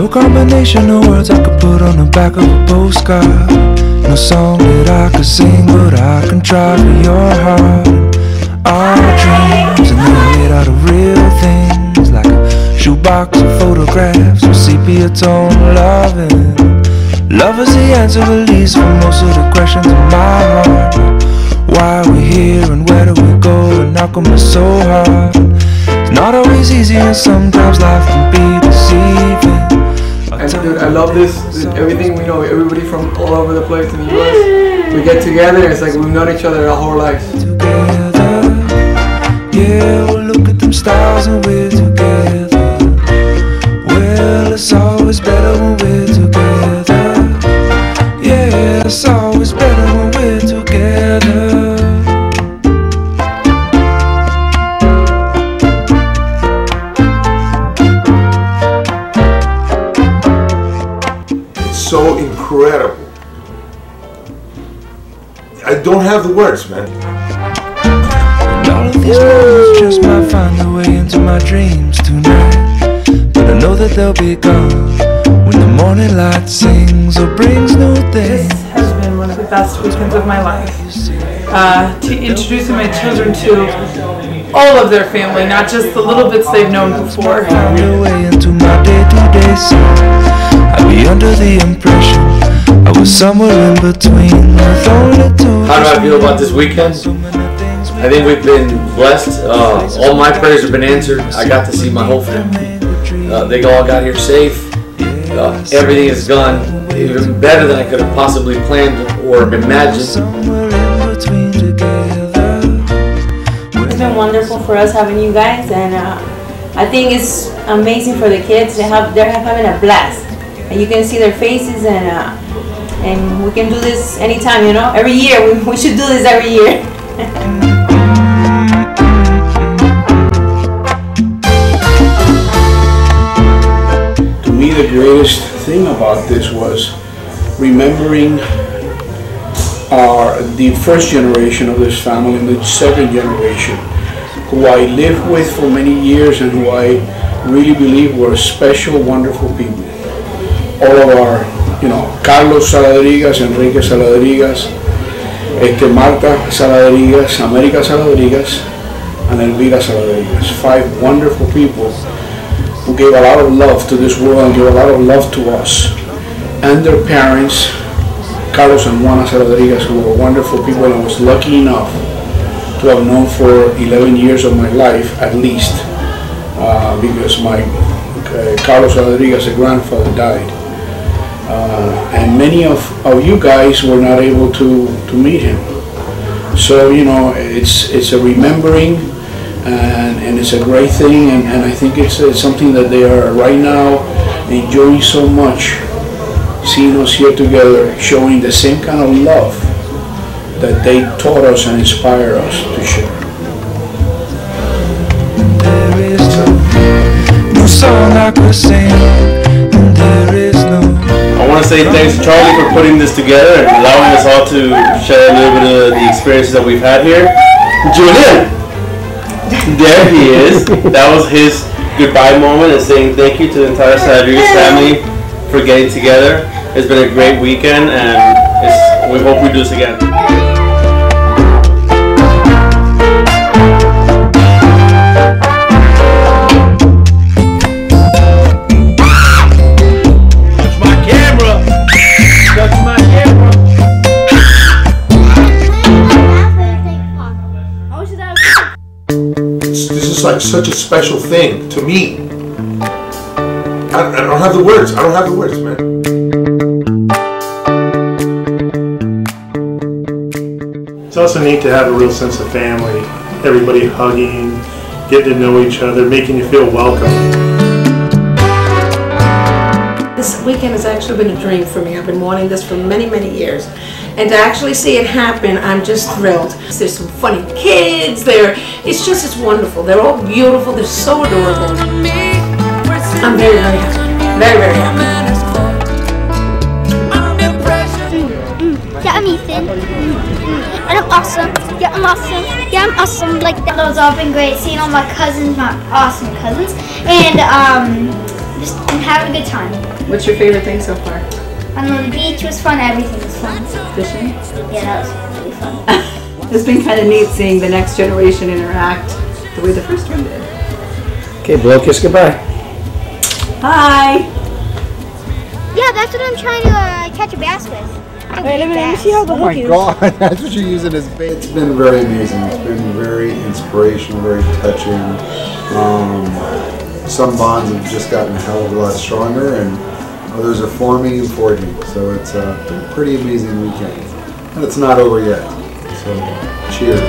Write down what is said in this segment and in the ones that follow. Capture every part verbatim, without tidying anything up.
combination of words I could put on the back of a postcard. No song that I could sing, but I can try for your heart. Our dreams, and they're made out of real things, like a shoebox of photographs with sepia tone loving. Love is the answer, at least, for most of the questions in my heart. Why are we here and where do we go, and how come it's so hard? It's not always easy, and sometimes life can be deceiving. And dude, I love this, this everything we know, everybody from all over the place in the U S. We get together, it's like we've known each other our whole lives. Together, yeah, well look at them stars and we're together. Well, it's always better when we're together. Yeah, it's always better when we're together. So incredible. I don't have the words, man. And all of these moments just might find their way into my dreams tonight. But I know that they'll be gone when the morning light sings or brings new things. This has been one of the best weekends of my life. Uh, to introducing my children to all of their family, not just the little bits they've known before. Find their way into my day-to-day scene. I'd be under the impression I was somewhere in between with only two. How do I feel about this weekend? I think we've been blessed. Uh, all my prayers have been answered. I got to see my whole family. Uh, they all got here safe. Uh, everything has gone even better than I could have possibly planned or imagined. It's been wonderful for us having you guys, and uh, I think it's amazing for the kids. They have they're having a blast. And you can see their faces, and uh, and we can do this anytime, you know. Every year, we, we should do this every year. To me, the greatest thing about this was remembering our the first generation of this family and the second generation, who I lived with for many years and who I really believe were special, wonderful people. All of our, you know, Carlos Saladrigas, Enrique Saladrigas, este, Marta Saladrigas, America Saladrigas, and Elvira Saladrigas. Five wonderful people who gave a lot of love to this world and gave a lot of love to us. And their parents, Carlos and Juana Saladrigas, who were wonderful people, and I was lucky enough to have known for eleven years of my life at least, uh, because my uh, Carlos Saladrigas, a grandfather, died. Uh, and many of, of you guys were not able to, to meet him. So, you know, it's it's a remembering, and, and it's a great thing, and, and I think it's, it's something that they are right now enjoying so much, seeing us here together, showing the same kind of love that they taught us and inspired us to share. There is no, no song I could sing, and there is no. I want to say thanks to Charlie for putting this together and allowing us all to share a little bit of the experiences that we've had here. Julian! There he is. That was his goodbye moment, and saying thank you to the entire Saladrigas family for getting together. It's been a great weekend, and it's, we hope we do this again. This is like such a special thing to me. I, I don't have the words. I don't have the words, man. It's also neat to have a real sense of family. Everybody hugging, getting to know each other, making you feel welcome. This weekend has actually been a dream for me. I've been wanting this for many, many years. And to actually see it happen, I'm just thrilled. There's some funny kids there. It's just, it's wonderful. They're all beautiful. They're so adorable. I'm very, very happy. Very, very happy. Yeah, I'm Ethan. And I'm awesome. Yeah, I'm awesome. Yeah, I'm awesome. Like that. It's all been great seeing all my cousins, my awesome cousins. And um, just and have a good time. What's your favorite thing so far? I don't know, the beach was fun, everything was fun. Fishing? Yeah, that was really fun. It's been kind of neat seeing the next generation interact the way the first one did. Okay, blow kiss goodbye. Hi! Yeah, that's what I'm trying to uh, catch a bass with. Wait, let me, let me see how the Oh hook my is. god, that's what you're using as bait. It's been very amazing. It's been very inspirational, very touching. Um, some bonds have just gotten a hell of a lot stronger, and others are forming and forging. So it's uh, been a pretty amazing weekend. And it's not over yet. So cheers.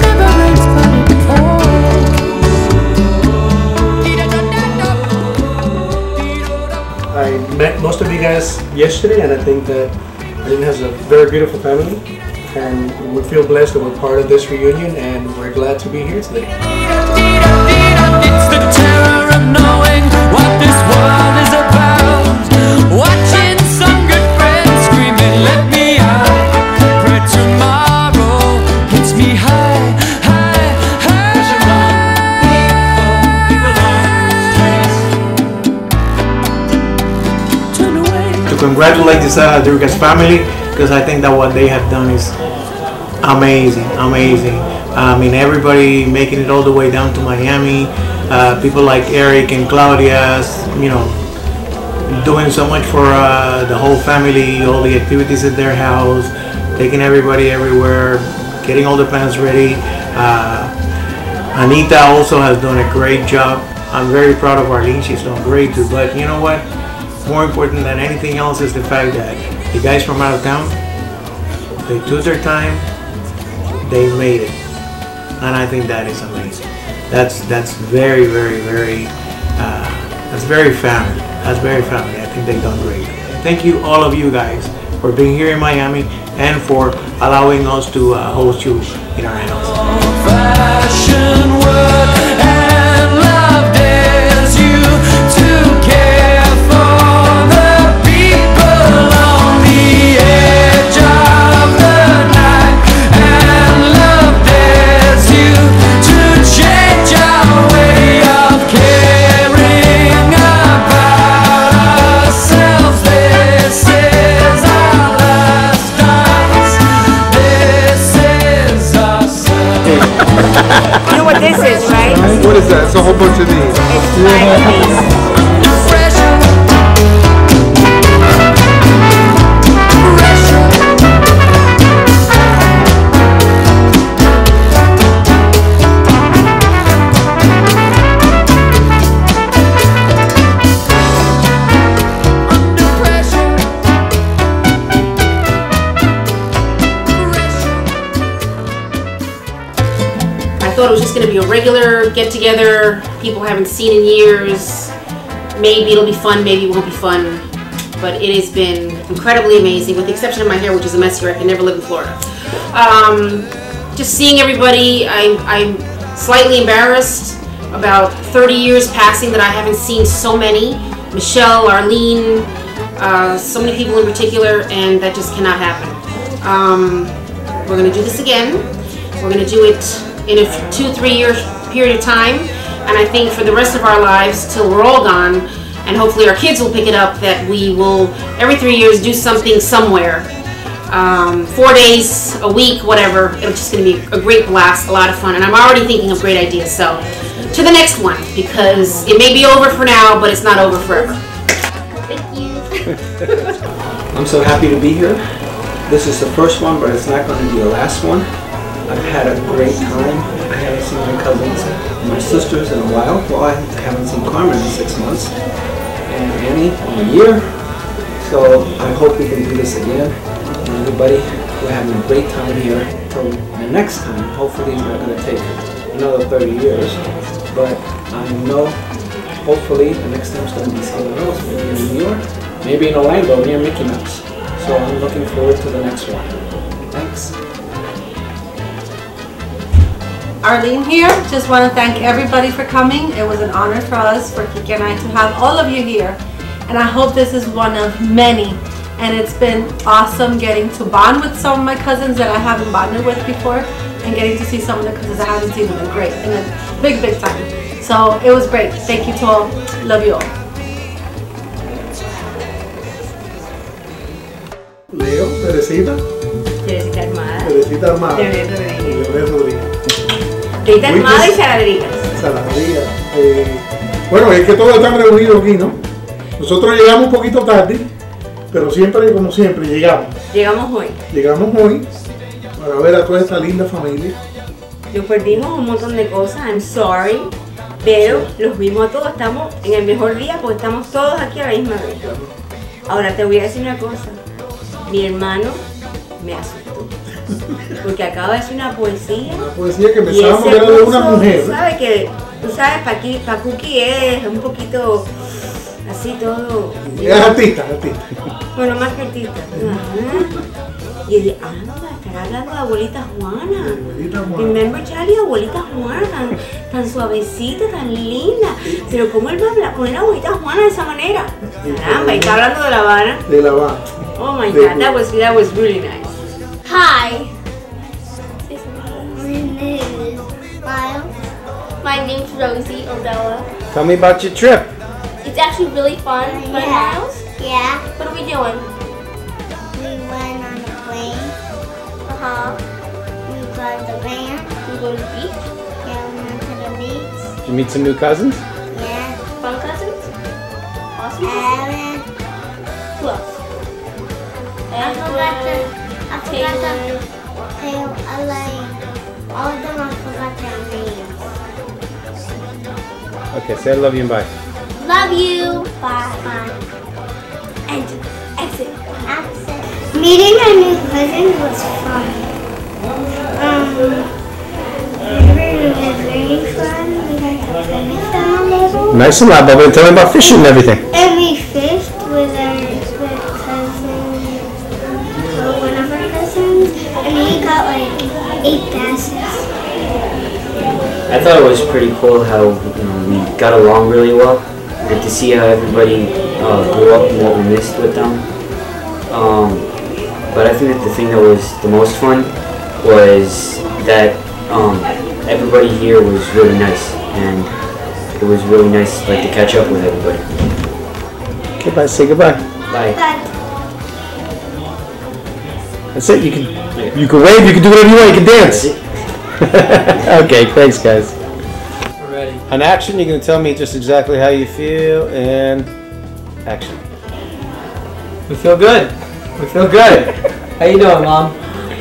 I met most of you guys yesterday, and I think that Arlene has a very beautiful family, and we feel blessed that we're part of this reunion, and we're glad to be here today. It's the terror of knowing what this world is about. Watching some good friends screaming, let me out. Pray tomorrow hits me high, high, high. Turn away. To congratulate this uh, Durgas family, because I think that what they have done is amazing, amazing. I mean, everybody making it all the way down to Miami. Uh, people like Eric and Claudia, you know, doing so much for uh, the whole family, all the activities at their house, taking everybody everywhere, getting all the plans ready. Uh, Anita also has done a great job. I'm very proud of Arlene. She's done great too. But you know what? More important than anything else is the fact that the guys from out of town, they took their time, they made it, and I think that is amazing. That's that's very, very, very, uh, that's very family. That's very family. I think they've done great. Thank you, all of you guys, for being here in Miami and for allowing us to uh, host you in our house. Fashion work and love dares you to care for the people on the edge of the night, and love dares you to change our way of caring about ourselves. This is our last dance. This is our sun. You know what this is, right? What is that? It's a whole bunch of these. It's five piece. I thought it was just going to be a regular get-together, people I haven't seen in years. Maybe it'll be fun, maybe it won't be fun. But it has been incredibly amazing, with the exception of my hair, which is a mess here. I can never live in Florida. Um, just seeing everybody, I'm, I'm slightly embarrassed about thirty years passing that I haven't seen so many. Michelle, Arlene, uh, so many people in particular, and that just cannot happen. Um, we're going to do this again. We're going to do it in a two, three year period of time, and I think for the rest of our lives till we're all gone, and hopefully our kids will pick it up, that we will every three years do something somewhere. Um, four days, a week, whatever. It's just going to be a great blast, a lot of fun, and I'm already thinking of great ideas. So to the next one, because it may be over for now, but it's not over forever. Thank you. I'm so happy to be here. This is the first one, but it's not going to be the last one. I've had a great time. I haven't seen my cousins and my sisters in a while. Well, I haven't seen Carmen in six months. And Annie in a year. So I hope we can do this again. And everybody, we're having a great time here. So the next time, hopefully it's not going to take another thirty years. But I know, hopefully, the next time it's going to be somewhere else. Maybe in New York. Maybe in Orlando near Mickey Mouse. So I'm looking forward to the next one. Thanks. Arlene here. Just want to thank everybody for coming. It was an honor for us, for Kiki and I, to have all of you here. And I hope this is one of many. And it's been awesome getting to bond with some of my cousins that I haven't bonded with before, and getting to see some of the cousins I haven't seen in a great, in a big, big time. So it was great. Thank you to all. Love you all. Leo, Teresita. Teresita Armada. Teresita Armada. Leonel Rodríguez. Leonel Rodríguez. Teresita Armada y Saladrigas. Saladrigas. Eh, bueno, es que todos están reunidos aquí, ¿no? Nosotros llegamos un poquito tarde, pero siempre, como siempre, llegamos. Llegamos hoy. Llegamos hoy para ver a toda esta linda familia. Nos perdimos un montón de cosas, I'm sorry. Pero los vimos a todos, estamos en el mejor día porque estamos todos aquí a la misma vez. Ahora te voy a decir una cosa. Mi hermano me asustó. Porque acaba de decir una poesía. Una poesía que y pensábamos ese que era de una curso, mujer. Tú sabes que, tú sabes, Paqui, Pacuqui es un poquito así todo. Es artista, artista. Bueno, más que artista. Ajá. Y él, anda, estará hablando de abuelita Juana. Abuelita Juana. Remember Charlie, abuelita Juana, tan suavecita, tan linda. Pero ¿cómo él va a hablar, poner a abuelita Juana de esa manera? Caramba, y está hablando de La Habana. De La Habana. Oh my God, that was that was really nice. Hi. My name is Miles. My name's Rosie Odella. Tell me about your trip. It's actually really fun. Right, Yeah. Miles? Yeah, What are we doing? we went on a plane. Uh-huh. We got the van. We go to the beach? Yeah, we went to the beach. Did you meet some new cousins? Yeah. Fun cousins? Awesome. Aaron. Who else? I forgot to. I forgot Taylor. to. Taylor. I like all of them. I forgot their names. Okay, say I love you and bye. Love you. Bye. Bye. And exit. Exit. Meeting our new cousins was fun. Um, it was very fun. We got to finish them a little. Nice and loud, Bubba. Tell me about fishing and everything. And we fished with our with cousins, or one of our cousins, and we got like eight basses. I thought it was pretty cool how you know, we got along really well. Good to see how everybody uh, grew up and what we missed with them. Um, but I think that the thing that was the most fun was that um, everybody here was really nice, and it was really nice like to catch up with everybody. Okay, bye. Say goodbye. Bye. That's it. You can you can wave. You can do whatever you want. You can dance. Okay, thanks, guys. We're ready. On action, you're gonna tell me just exactly how you feel, and action. We feel good. We feel good. How you doing, Mom?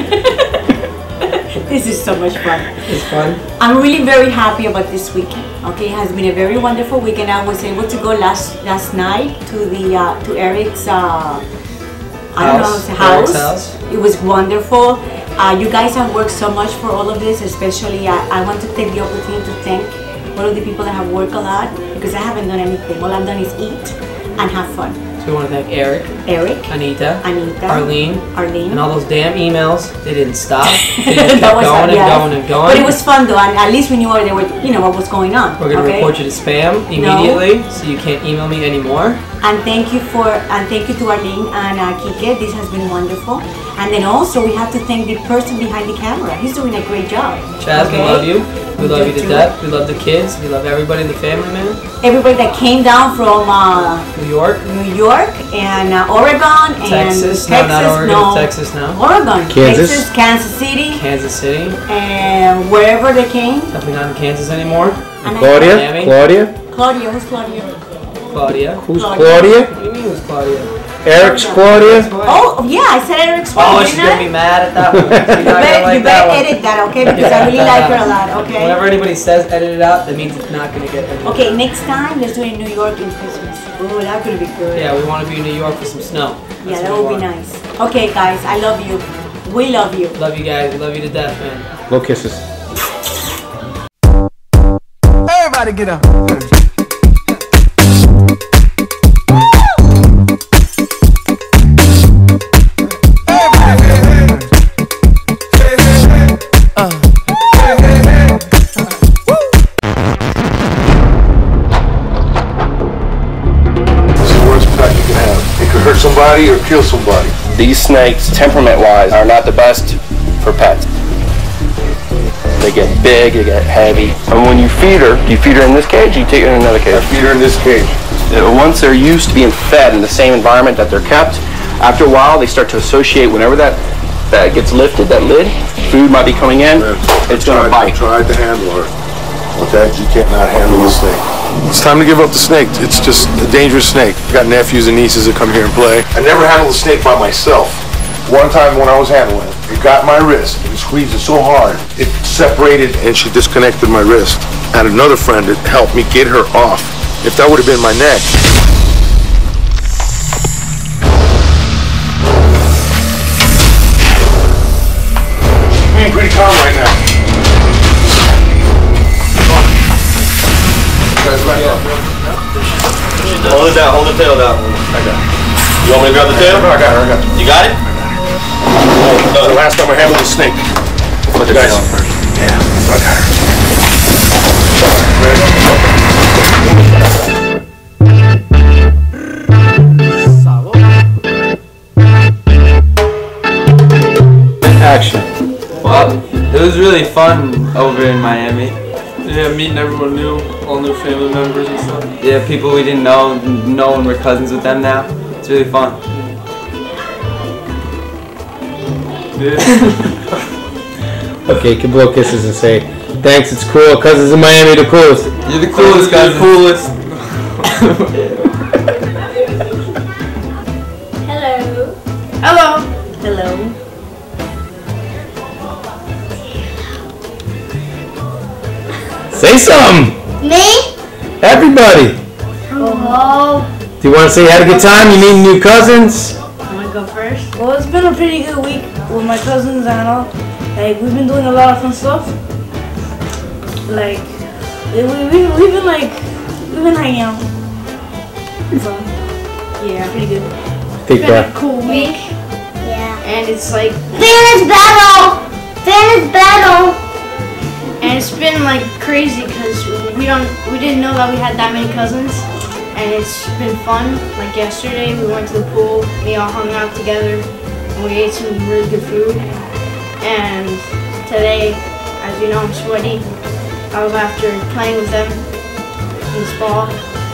This is so much fun. It's fun. I'm really very happy about this weekend. Okay, it has been a very wonderful weekend. I was able to go last last night to the uh, to Eric's uh, I don't know, House. house. Eric's house. It was wonderful. Uh, you guys have worked so much for all of this, especially I, I want to take the opportunity to thank all of the people that have worked a lot because I haven't done anything. All I've done is eat and have fun. So we want to thank Eric, Eric, Anita, Anita, Arlene, Arlene, and all those damn emails. They didn't stop. They just That kept was going fun, and yes. going and going. But it was fun though, and at least we knew what they were, you know, what was going on. We're gonna okay? report you to spam immediately, so you can't email me anymore. And thank you for and thank you to Arlene and uh, Kike. This has been wonderful. And then also we have to thank the person behind the camera. He's doing a great job. Chaz, we okay? love you. We love you to too. death. We love the kids. We love everybody in the family, man. Everybody that came down from uh, New York, New York and uh, Oregon and Texas. Texas. No, not Oregon. no. Texas now. Oregon, Kansas. Texas, Kansas City, Kansas City. and wherever they came. Definitely not in Kansas anymore. And I- Claudia? Miami. Claudia? Claudia, who's Claudia? Claudia. Who's Claudia. Claudia? What do you mean who's Claudia? Eric's Claudia? Oh, yeah, I said Eric's Oh, Claudia. she's didn't gonna I? be mad at that one. She's You not gonna better, like you that better one. edit that, okay? Because I really like her a lot, okay? Whenever anybody says edit it out, that means it's not gonna get edited. Okay, next time let's do it in New York in Christmas. Oh, that's gonna be good. Yeah, we want to be in New York for some snow. That's Yeah, that what would we be want. nice. Okay, guys, I love you. We love you. Love you guys. We love you to death, man. Blow kisses. Everybody get up. This is the worst pet you can have. It could hurt somebody or kill somebody. These snakes, temperament-wise, are not the best for pets. They get big, they get heavy. And when you feed her, do you feed her in this cage or you take her in another cage? I feed her in this cage. Uh, Once they're used to being fed in the same environment that they're kept, After a while, they start to associate whenever that, that gets lifted, that lid, food might be coming in, it's going to bite. I tried to handle her. Okay, you can't not handle the snake. It's time to give up the snake. It's just a dangerous snake. I got nephews and nieces that come here and play. I never handled a snake by myself. One time when I was handling it, it got my wrist and squeezed it so hard, it separated and she disconnected my wrist. I had another friend that helped me get her off. If that would have been my neck. Being pretty calm right now. Hold it down, hold the tail down. I got it. You want me to grab the tail? I got her, I got her. You got it? That was the last time I handled a snake. Put the tail on first. Yeah, I got her. Action. Well, it was really fun over in Miami. Yeah, meeting everyone new, all new family members and stuff. Yeah, people we didn't know, know and we're cousins with them now. It's really fun. Yeah. Okay, you can blow kisses and say, thanks, it's cool. Cousins in Miami, the coolest. You're the coolest, You're guys. the coolest. Hello. Hello. Hello. Say something. Me? Everybody. Hello. Do you want to say you had a good time? You meeting new cousins? I'm gonna go first. Well, it's been a pretty good week with my cousins and all. Like, we've been doing a lot of fun stuff. Like, we, we, we've been like, we've been hanging out. So, yeah, pretty good. Take It's been that. a cool week. Yeah. And it's like, Fanta's battle. Fanta's battle. and it's been like crazy because we don't, we didn't know that we had that many cousins. And it's been fun. Like yesterday, we went to the pool. We all hung out together, and we ate some really good food. And today, as you know, I'm sweaty. I was after playing with them in this ball.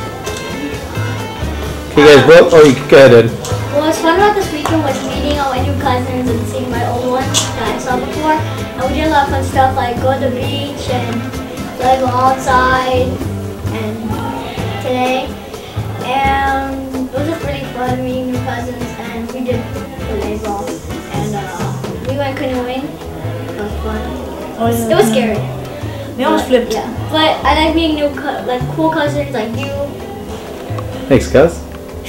You guys both? Oh, you go ahead, Ed. What was fun about this weekend was meeting all my new cousins and seeing my old ones that I saw before. And we did a lot of fun stuff like go to the beach and like go outside and today. And it was just really fun meeting new cousins and we did volleyball. And uh, we went canoeing. It was fun. Oh, yeah. It was scary. They almost But, flipped. Yeah. But I like meeting new, co- like cool cousins like you. Thanks, cuz.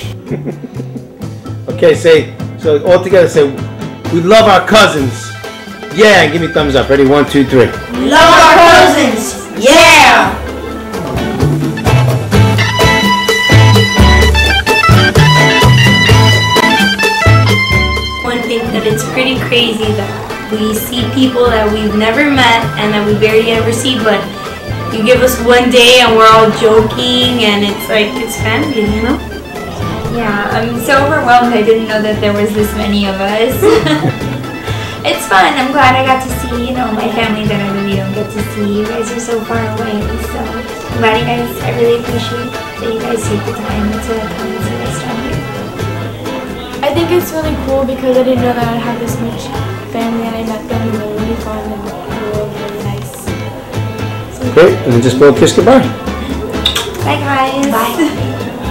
Okay, say, so all together say, we love our cousins. Yeah, and give me thumbs up. Ready? One, two, three. Love our cousins. Yeah. One thing that it's pretty crazy that we see people that we've never met and that we barely ever see, but you give us one day and we're all joking and it's like, it's family, you know? Yeah, I'm so overwhelmed. I didn't know that there was this many of us. It's fun. I'm glad I got to see, you know, my family that I really don't get to see. You guys are so far away, so I'm glad you guys, I really appreciate that you guys take the time to come and see us down here. I think it's really cool because I didn't know that I'd have this much family and I met them and they're really fun and they were really nice. So, Great, and then just blow a kiss goodbye. Bye, guys. Bye.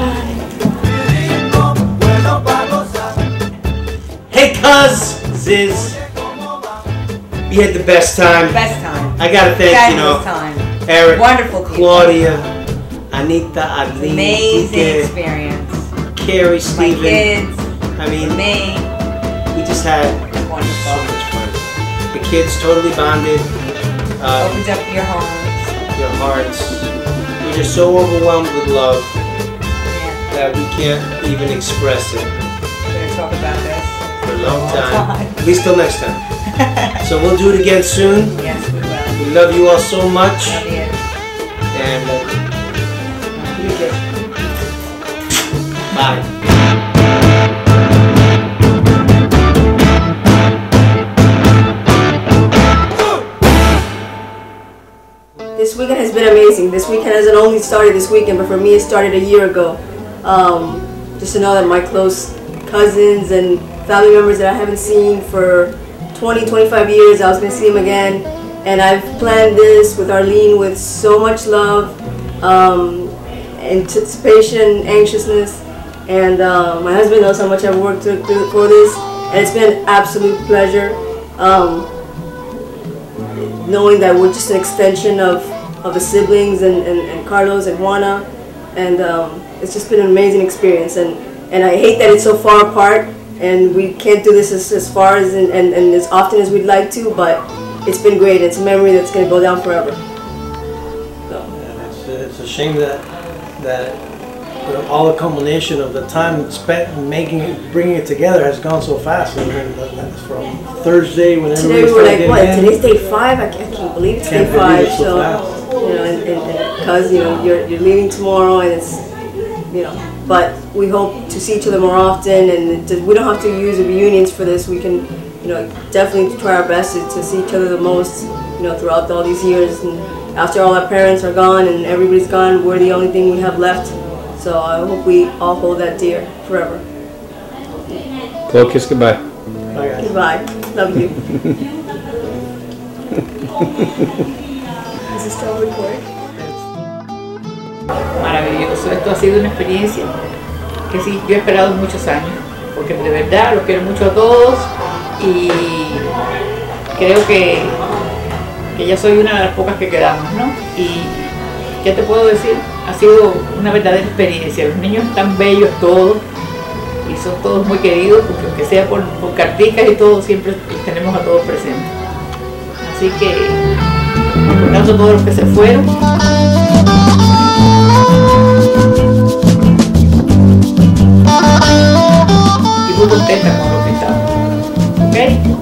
Hey, cuz, Ziz. We had the best time. Best time. I gotta thank, you know, Fabulous time. Eric, Wonderful people. Claudia, Anita, Adeline, Amazing Kike, experience. Carrie, My Steven. kids. I mean, me. we just had Wonderful. so much fun. The kids totally bonded. Uh, Opened up your homes. your hearts. We're just so overwhelmed with love that we can't even express it We're gonna talk about this for a long all time. time. At least till next time. So we'll do it again soon. Yes, we will. We love you all so much. Love you. And uh, you get- bye. This weekend has been amazing. This weekend hasn't only started this weekend, but for me it started a year ago. Um, just to know that my close cousins and family members that I haven't seen for twenty, twenty-five years. I was going to see them again. And I've planned this with Arlene with so much love, um, anticipation, anxiousness. And uh, my husband knows how much I've worked to, to, for this. And it's been an absolute pleasure. Um, knowing that we're just an extension of, of the siblings and, and, and Carlos and Juana, and um, it's just been an amazing experience. And, and I hate that it's so far apart and we can't do this as, as far as and, and, and as often as we'd like to, but it's been great. It's a memory that's going to go down forever. So. And it's, it's a shame that, that all the culmination of the time spent making it, bringing it together has gone so fast. And that's from Thursday when today we were like, what? In. Today's day five. I can't, I can't believe it's can't day five. So, so fast. You know, and, and, because you know you're you're leaving tomorrow, and it's you know. But we hope to see each other more often, and to, we don't have to use the reunions for this. We can, you know, definitely try our best to, to see each other the most, you know, throughout all these years. And after all our parents are gone and everybody's gone, we're the only thing we have left. So I hope we all hold that dear forever. Blow kiss goodbye. Bye, goodbye. Love you. Is it still recording? Maravilloso. Esto ha sido una experiencia que sí, yo he esperado muchos años, porque de verdad los quiero mucho a todos y creo que, que ya soy una de las pocas que quedamos, ¿no? Y ¿qué te puedo decir? Ha sido una verdadera experiencia. Los niños están bellos todos y son todos muy queridos, porque aunque sea por, por carticas y todo, siempre los tenemos a todos presentes. Así que, recordando a todos los que se fueron. Y muy contenta con lo que estamos. ¿Ok?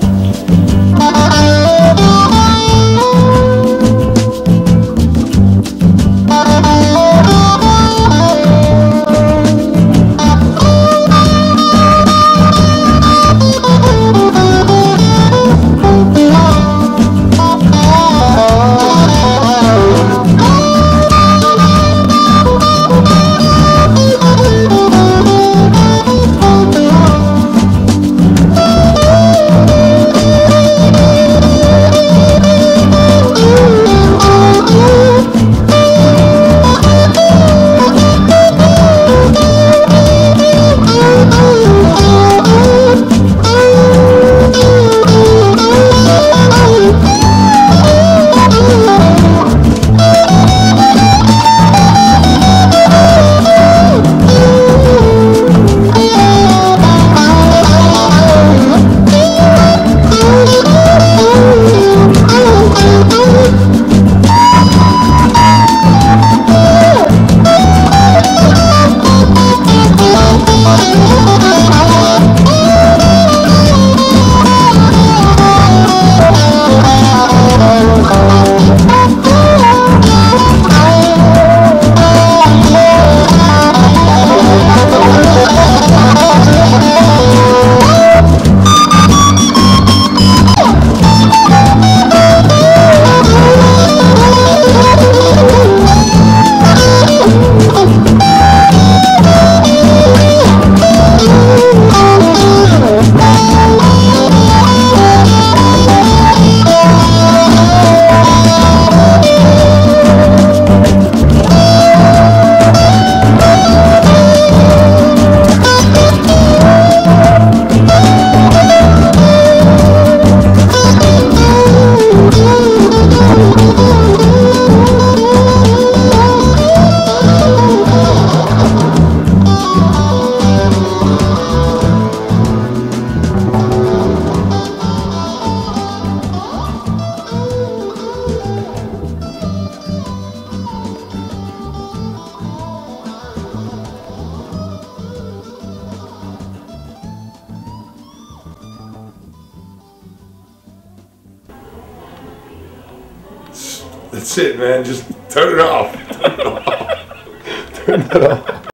That's it, man. Just turn it off. Turn it off. Turn it off.